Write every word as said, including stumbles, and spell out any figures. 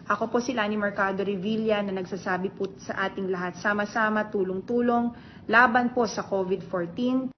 Ako po si Lani Mercado Revilla na nagsasabi po sa ating lahat, sama-sama, tulong-tulong, laban po sa COVID fourteen.